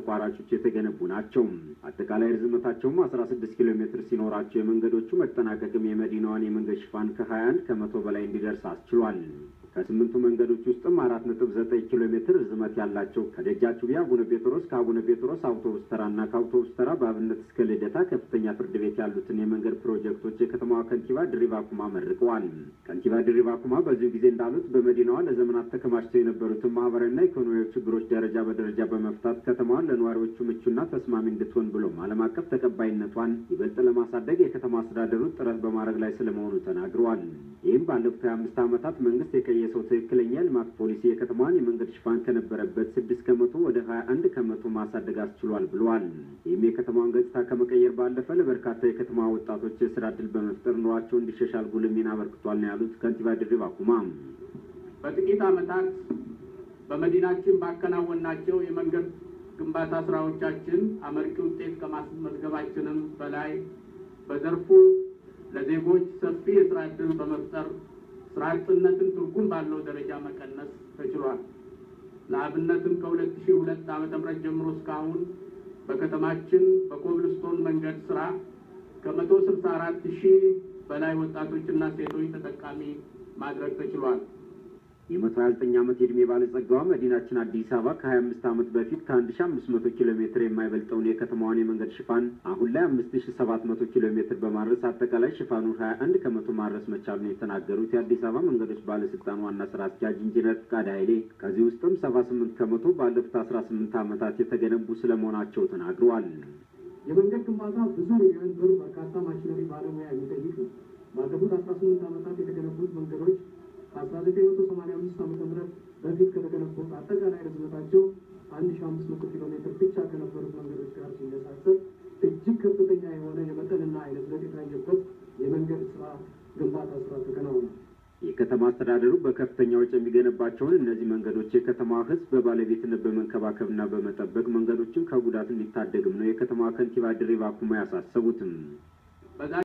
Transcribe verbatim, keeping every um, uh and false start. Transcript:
ተቋራጮች የተገነቡ ናቸው። አጠቃላይ ርዝመታቸውም አስራ ስድስት ኪሎ ሜትር ሲኖራቸው የመንገዶቹ መጠናቀቅም የመዲናዋን የመንገድ ሽፋን ከ21 ከመቶ በላይ እንዲደርስ አስችሏል። ከስምንቱ መንገዶች ውስጥም አራት ነጥብ ዘጠኝ ኪሎ ሜትር ርዝመት ያላቸው ከደጃችሁ አቡነ ጴጥሮስ ከአቡነ ጴጥሮስ አውቶቡስ ተራና ከአውቶቡስ ተራ በአብነት እስከ ልደታ ከፍተኛ ፍርድ ቤት ያሉትን የመንገድ ፕሮጀክቶች የከተማዋ ከንቲባ ድሪባ ኩማ መርቀዋል። ከንቲባ ድሪባ ኩማ በዚሁ ጊዜ እንዳሉት በመዲናዋ ለዘመናት ተከማችተው የነበሩትን ማህበራዊና ኢኮኖሚያዊ ችግሮች ደረጃ በደረጃ በመፍታት ከተማዋን ለነዋሪዎቹ ምቹና ተስማሚ እንድትሆን ብሎም ዓለም አቀፍ ተቀባይነቷን ይበልጥ ለማሳደግ የከተማ አስተዳደሩ ጥረት በማድረግ ላይ ስለመሆኑ ተናግረዋል። ይህም ባለፉት ሃያ አምስት ዓመታት መንግስት የቀየሰው ትክክለኛ ልማት ፖሊሲ የከተማዋን የመንገድ ሽፋን ከነበረበት ስድስት ከመቶ ወደ ሃያ አንድ ከመቶ ማሳደግ አስችሏል ብለዋል። ይህም የከተማዋን ገጽታ ከመቀየር ባለፈ ለበርካታ የከተማ ወጣቶች የስራ ዕድል በመፍጠር ኑሯቸው እንዲሻሻል ጉልህ ሚና አበርክቷል ነው ያሉት ከንቲባ ድሪባ ኩማ። በጥቂት ዓመታት በመዲናችን ባከናወናቸው የመንገድ ግንባታ ስራዎቻችን አመርቂ ውጤት ከማስመዝገባችንም በላይ በዘርፉ ለዜጎች ሰፊ የስራ ዕድል በመፍጠር ስራ አጥነትን ትርጉም ባለው ደረጃ መቀነስ ተችሏል። ለአብነትም ከሁለት ሺህ ሁለት ዓመተ ምህረት ጀምሮ እስካሁን በከተማችን በኮብልስቶን መንገድ ስራ ከመቶ ስልሳ አራት ሺህ በላይ ወጣቶችና ሴቶች ተጠቃሚ ማድረግ ተችሏል። የመቶ ሃያ ዘጠኝ ዓመት የዕድሜ ባለጸጋዋ መዲናችን አዲስ አበባ ከሀያ አምስት ዓመት በፊት ከአንድ ሺህ አምስት መቶ ኪሎ ሜትር የማይበልጠውን የከተማዋን የመንገድ ሽፋን አሁን ላይ አምስት ሺህ ሰባት መቶ ኪሎ ሜትር በማድረስ አጠቃላይ ሽፋኑን ሃያ አንድ ከመቶ ማድረስ መቻሉን የተናገሩት የአዲስ አበባ መንገዶች ባለስልጣን ዋና ስራ አስኪያጅ ኢንጂነር ፍቃደ ኃይሌ ከዚህ ውስጥም ሰባ ስምንት ከመቶ ባለፉት አስራ ስምንት ዓመታት የተገነቡ ስለመሆናቸው ተናግረዋል። የመንገድ ግንባታ ብዙ ሚሊዮን ብር በርካታ ማሽነሪ ባለሙያ የሚጠይቅ ነው። ባለፉት አስራ ስምንት ዓመታት የተገነቡት መንገዶች ከአስራ ዘጠኝ መቶ ሰማንያ አምስት ዓመተ ምህረት በፊት ከተገነቡት አጠቃላይ ርዝመታቸው አንድ ሺህ አምስት መቶ ኪሎ ሜትር ብቻ ከነበሩት መንገዶች ጋር ሲነጻጸር እጅግ ከፍተኛ የሆነ የመጠንና አይነት ለውጥ የታየበት የመንገድ ስራ ግንባታ ስራ ተከናውኗል። የከተማ አስተዳደሩ በከፍተኛ ወጪ የሚገነባቸውን እነዚህ መንገዶች የከተማዋ ሕዝብ በባለቤትነት በመንከባከብና በመጠበቅ መንገዶችን ከጉዳት እንዲታደግም ነው የከተማዋ ከንቲባ ድሪባ ኩማ ያሳሰቡትም።